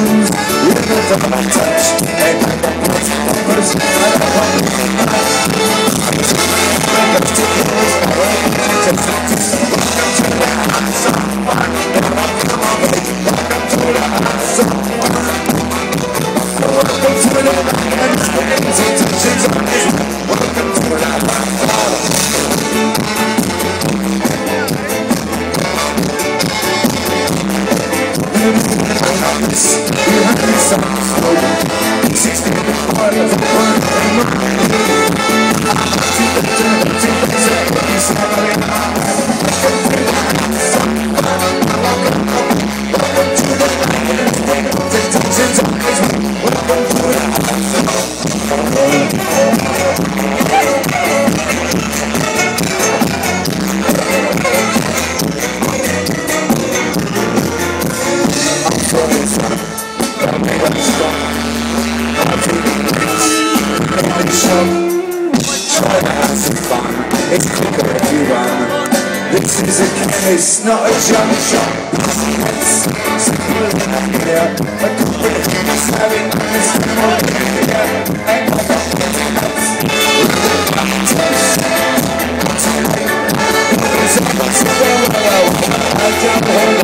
emotions, living from my touch. They make the words numbers, I don't want to be mad. Welcome to yours, I don't need to practice. Welcome to the house of fun. Welcome on, baby, welcome to the house of fun. Welcome to the man's hands and touches on his. Welcome to the house of fun. You heard me song slow 16 part of a bird and moon. Try to have some fun, it's quicker if you run. This is a chemist, not a junk shop. It's simpler than I hear. A couple of humans having this idea. And I got nuts. Too late. It was a well, I don't hold